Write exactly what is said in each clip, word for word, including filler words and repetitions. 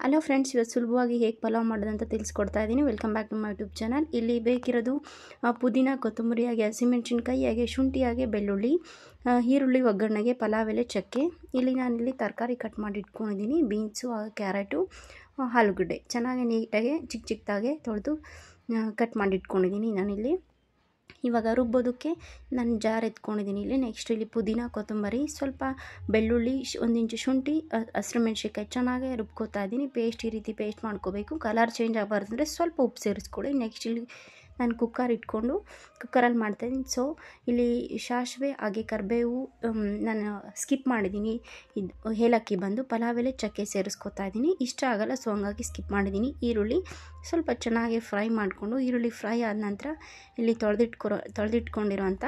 Hello friends, ಇವತ್ತು ಸುಲಭವಾಗಿ ಹೇಗೆ ಪಲಾವ್ ಮಾಡೋದಂತ ತಿಳಿಸ್ಕೊಡ್ತಾ ಇದ್ದೀನಿ. Welcome back to my YouTube channel. ಇಲ್ಲಿ ಬೇಕಿರೋದು ಪುದೀನ, ಕೊತ್ತಂಬರಿ, ಹಾಗೆ ಹಸಿಮೆಣಸಿನ್ಕಾಯಿ, ಹಾಗೆ ಶುಂಠಿ, ಹಾಗೆ ಬೆಳ್ಳುಳ್ಳಿ, ಈರುಳ್ಳಿ ಒಗ್ಗರಣೆಗೆ, ಪಲಾವ್ ಎಲೆ, ಚಕ್ಕೆ. ಇಲ್ಲಿ ನಾನಿಲ್ಲಿ ತರಕಾರಿ ಕಟ್ ಮಾಡಿ ಇಟ್ಕೊಂಡಿದ್ದೀನಿ. ಬೀನ್ಸು, ಕ್ಯಾರೆಟು, ಆಲೂಗಡ್ಡೆ ಚೆನ್ನಾಗಿ ನೀಟಾಗಿ ಚಿಕ್ಕ ಚಿಕ್ಕದಾಗೆ ತೊಳೆದು ಕಟ್ ಮಾಡಿ ಇಟ್ಕೊಂಡಿದ್ದೀನಿ ನಾನಿಲ್ಲಿ. ಇವಾಗ ರುಬ್ಬೋದಕ್ಕೆ ನಾನು ಜಾರ್ ಎತ್ಕೊಂಡಿದ್ದೀನಿ ಇಲ್ಲಿ. ನೆಕ್ಸ್ಟ್ ಇಲ್ಲಿ ಪುದೀನ, ಕೊತ್ತಂಬರಿ, ಸ್ವಲ್ಪ ಬೆಳ್ಳುಳ್ಳಿ, ಒಂದು ಇಂಚು ಶುಂಠಿ, ಹಸಿರು ಮೆಣಸಿನ್ಕಾಯಿ ಚೆನ್ನಾಗಿ ರುಬ್ಕೋತಾ ಇದ್ದೀನಿ. ಪೇಸ್ಟ್ ಈ ರೀತಿ ಪೇಸ್ಟ್ ಮಾಡ್ಕೋಬೇಕು. ಕಲರ್ ಚೇಂಜ್ ಆಗಬಾರ್ದು ಅಂದರೆ ಸ್ವಲ್ಪ ಉಪ್ಪು ಸೇರಿಸ್ಕೊಳ್ಳಿ. ನೆಕ್ಸ್ಟ್ ಇಲ್ಲಿ ನಾನು ಕುಕ್ಕರ್ ಇಟ್ಕೊಂಡು ಕುಕ್ಕರಲ್ಲಿ ಮಾಡ್ತಾಯಿದ್ದೀನಿ. ಸೊ ಇಲ್ಲಿ ಸಾಸಿವೆ ಹಾಗೆ ಕರಿಬೇವು ನಾನು ಸ್ಕಿಪ್ ಮಾಡಿದ್ದೀನಿ. ಇದು ಏಲಕ್ಕಿ ಬಂದು ಪಲಾವ್ ಎಲೆ, ಚಕ್ಕೆ ಸೇರಿಸ್ಕೊತಾ ಇದ್ದೀನಿ. ಇಷ್ಟ ಆಗಲ್ಲ, ಸೊ ಹಂಗಾಗಿ ಸ್ಕಿಪ್ ಮಾಡಿದ್ದೀನಿ. ಈರುಳ್ಳಿ ಸ್ವಲ್ಪ ಚೆನ್ನಾಗಿ ಫ್ರೈ ಮಾಡಿಕೊಂಡು, ಈರುಳ್ಳಿ ಫ್ರೈ ಆದ ನಂತರ ಇಲ್ಲಿ ತೊಳೆದಿಟ್ಕೊರೋ ತೊಳೆದಿಟ್ಕೊಂಡಿರೋ ಅಂಥ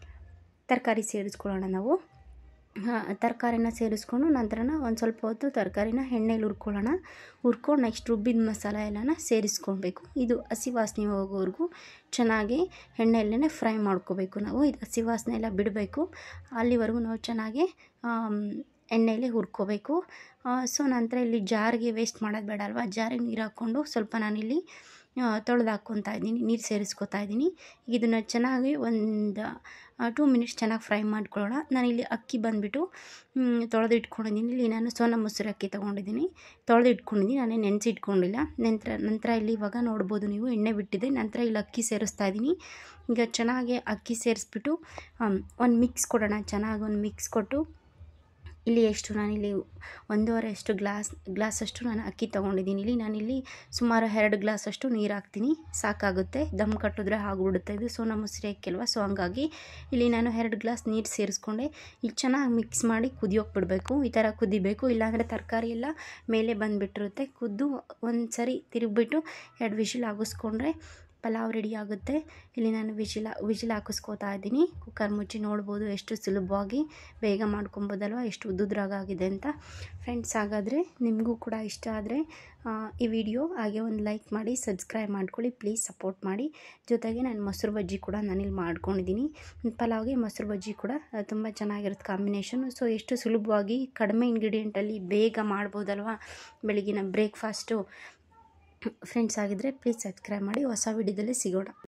ತರಕಾರಿ ಸೇರಿಸ್ಕೊಳ್ಳೋಣ ನಾವು. ತರಕಾರಿನ ಸೇರಿಸ್ಕೊಂಡು ನಂತರನ ಒಂದು ಸ್ವಲ್ಪ ಹೊತ್ತು ತರಕಾರಿನ ಎಣ್ಣೆಲಿ ಹುರ್ಕೊಳ್ಳೋಣ. ಹುರ್ಕೊಂಡು ನೆಕ್ಸ್ಟ್ ರುಬ್ಬಿದ ಮಸಾಲೆ ಎಲ್ಲನ ಸೇರಿಸ್ಕೊಳ್ಬೇಕು. ಇದು ಹಸಿ ವಾಸನೆ ಹೋಗೋವರೆಗೂ ಚೆನ್ನಾಗಿ ಎಣ್ಣೆಯಲ್ಲೇ ಫ್ರೈ ಮಾಡ್ಕೋಬೇಕು ನಾವು. ಇದು ಹಸಿ ವಾಸನೆ ಎಲ್ಲ ಬಿಡಬೇಕು, ಅಲ್ಲಿವರೆಗೂ ನಾವು ಚೆನ್ನಾಗಿ ಎಣ್ಣೆಯಲ್ಲಿ ಹುರ್ಕೋಬೇಕು. ಸೊ ನಂತರ ಇಲ್ಲಿ ಜಾರಿಗೆ ವೇಸ್ಟ್ ಮಾಡೋದು ಬೇಡ ಅಲ್ವಾ, ಜಾರಿಗೆ ನೀರು ಹಾಕ್ಕೊಂಡು ಸ್ವಲ್ಪ ನಾನಿಲ್ಲಿ ತೊಳೆದು ಹಾಕ್ಕೊತಾ ಇದ್ದೀನಿ, ನೀರು ಸೇರಿಸ್ಕೊತಾ ಇದ್ದೀನಿ. ಇದನ್ನು ಚೆನ್ನಾಗಿ ಒಂದು ಟೂ ಮಿನಿಟ್ಸ್ ಚೆನ್ನಾಗಿ ಫ್ರೈ ಮಾಡ್ಕೊಳ್ಳೋಣ. ನಾನಿಲ್ಲಿ ಅಕ್ಕಿ ಬಂದುಬಿಟ್ಟು ತೊಳೆದು ಇಟ್ಕೊಂಡಿದ್ದೀನಿ. ಇಲ್ಲಿ ನಾನು ಸೋನಾ ಮೊಸರು ಅಕ್ಕಿ ತೊಗೊಂಡಿದ್ದೀನಿ, ತೊಳೆದು ಇಟ್ಕೊಂಡಿದ್ದೀನಿ, ನಾನೇ ನೆನೆಸಿ ಇಟ್ಕೊಂಡಿಲ್ಲ. ನಂತರ ನಂತರ ಇಲ್ಲಿ ಇವಾಗ ನೋಡ್ಬೋದು ನೀವು ಎಣ್ಣೆ ಬಿಟ್ಟಿದೆ. ನಂತರ ಇಲ್ಲಿ ಅಕ್ಕಿ ಸೇರಿಸ್ತಾ ಇದ್ದೀನಿ. ಈಗ ಚೆನ್ನಾಗಿ ಅಕ್ಕಿ ಸೇರಿಸ್ಬಿಟ್ಟು ಒಂದು ಮಿಕ್ಸ್ ಕೊಡೋಣ. ಚೆನ್ನಾಗಿ ಒಂದು ಮಿಕ್ಸ್ ಕೊಟ್ಟು ಇಲ್ಲಿ ಎಷ್ಟು ನಾನಿಲ್ಲಿ ಒಂದೂವರೆ ಅಷ್ಟು ಗ್ಲಾಸ್ ಗ್ಲಾಸಷ್ಟು ನಾನು ಅಕ್ಕಿ ತೊಗೊಂಡಿದ್ದೀನಿ. ಇಲ್ಲಿ ನಾನಿಲ್ಲಿ ಸುಮಾರು ಎರಡು ಗ್ಲಾಸಷ್ಟು ನೀರು ಹಾಕ್ತೀನಿ, ಸಾಕಾಗುತ್ತೆ. ದಮ್ ಕಟ್ಟಿದ್ರೆ ಆಗಿಬಿಡುತ್ತೆ. ಇದು ಸೋನಾ ಮೊಸರು ಅಲ್ವಾ, ಸೊ ಹಂಗಾಗಿ ಇಲ್ಲಿ ನಾನು ಎರಡು ಗ್ಲಾಸ್ ನೀರು ಸೇರಿಸ್ಕೊಂಡೆ. ಇಲ್ಲಿ ಚೆನ್ನಾಗಿ ಮಿಕ್ಸ್ ಮಾಡಿ ಕುದಿಯೋಕೆ ಬಿಡಬೇಕು. ಈ ಥರ ಕುದಿಬೇಕು, ಇಲ್ಲಾಂದರೆ ತರಕಾರಿ ಎಲ್ಲ ಮೇಲೆ ಬಂದುಬಿಟ್ಟಿರುತ್ತೆ. ಕುದ್ದು ಒಂದು ಸರಿ ತಿರುಗಿಬಿಟ್ಟು ಎರಡು ವಿಷಿಲ್ ಹಾಕಿಸ್ಕೊಂಡ್ರೆ ಪಲಾವ್ ರೆಡಿ ಆಗುತ್ತೆ. ಇಲ್ಲಿ ನಾನು ವಿಶಿಲ ವಿಶಿಲ್ ಹಾಕಿಸ್ಕೋತಾ ಇದ್ದೀನಿ. ಕುಕ್ಕರ್ ಮುಚ್ಚಿ ನೋಡ್ಬೋದು ಎಷ್ಟು ಸುಲಭವಾಗಿ ಬೇಗ ಮಾಡ್ಕೊಬೋದಲ್ವ, ಎಷ್ಟು ಉದ್ದುದ್ರಾಗಿದೆ ಅಂತ. ಫ್ರೆಂಡ್ಸ್, ಹಾಗಾದರೆ ನಿಮಗೂ ಕೂಡ ಇಷ್ಟ ಆದರೆ ಈ ವಿಡಿಯೋ ಹಾಗೆ ಒಂದು ಲೈಕ್ ಮಾಡಿ, ಸಬ್ಸ್ಕ್ರೈಬ್ ಮಾಡ್ಕೊಳ್ಳಿ, ಪ್ಲೀಸ್ ಸಪೋರ್ಟ್ ಮಾಡಿ. ಜೊತೆಗೆ ನಾನು ಮೊಸರು ಬಜ್ಜಿ ಕೂಡ ನಾನಿಲ್ಲಿ ಮಾಡ್ಕೊಂಡಿದ್ದೀನಿ. ಪಲಾವ್ಗೆ ಮೊಸರು ಬಜ್ಜಿ ಕೂಡ ತುಂಬ ಚೆನ್ನಾಗಿರುತ್ತೆ ಕಾಂಬಿನೇಷನು. ಸೊ ಎಷ್ಟು ಸುಲಭವಾಗಿ ಕಡಿಮೆ ಇಂಗ್ರೀಡಿಯೆಂಟಲ್ಲಿ ಬೇಗ ಮಾಡ್ಬೋದಲ್ವ ಬೆಳಗಿನ ಬ್ರೇಕ್ಫಾಸ್ಟು. ಫ್ರೆಂಡ್ಸ್, ಆಗಿದ್ದರೆ ಪ್ಲೀಸ್ ಸಬ್ಸ್ಕ್ರೈಬ್ ಮಾಡಿ. ಹೊಸ ವಿಡಿಯೋದಲ್ಲಿ ಸಿಗೋಣ.